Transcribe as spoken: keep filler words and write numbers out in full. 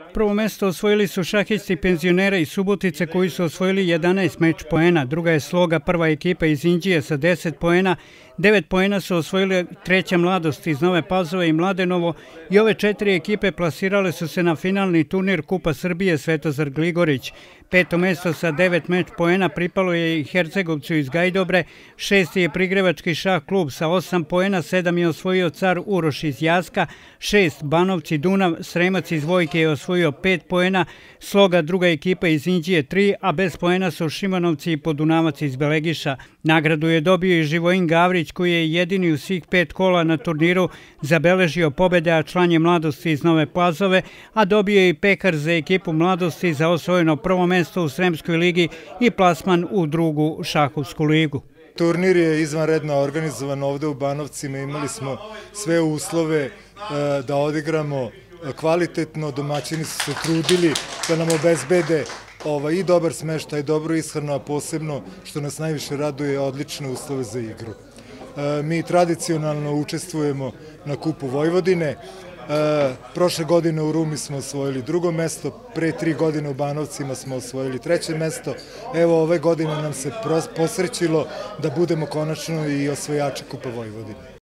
Prvo mesto osvojili su šahisti penzionera iz Subotice koji su osvojili jedanaest meč poena. Druga je Sloga, prva ekipa iz Inđije sa deset poena. devet poena su osvojili Treća mladost iz Nove Pazove i Mladenovo i ove četiri ekipe plasirale su se na finalni turnir Kupa Srbije Svetozar Gligorić. Peto mesto sa devet meč poena pripalo je i Hercegovcu iz Gajdobre, šesti je Prigrevački šah klub sa osam poena, sedam je osvojio Car Uroš iz Jaska, šest Banovci Dunav, Sremac iz Vojke je osvojio pet poena, Sloga druga ekipa iz Inđije tri, a bez poena su Šimanovci i Podunavac iz Belegiša. Nagradu je dobio i Živojin Gavrić koji je jedini u svih pet kola na turniru zabeležio pobede, a član je Mladosti iz Nove Pazove, a dobio je i Pekar za ekipu Mladosti za osvojeno prvo mesto u Sremskoj ligi i plasman u drugu šahovsku ligu. Turnir je izvanredno organizovan ovde u Banovcima, imali smo sve uslove da odigramo kvalitetno, domaćini su se trudili da nam obezbede i dobar smeštaj, dobru ishranu, a posebno što nas najviše raduje odlične uslove za igru. Mi tradicionalno učestvujemo na Kupu Vojvodine. Prošle godine u Rumi smo osvojili drugo mesto, pre tri godine u Banovcima smo osvojili treće mesto. Evo, ove godine nam se posrećilo da budemo konačno i osvojači Kupa Vojvodine.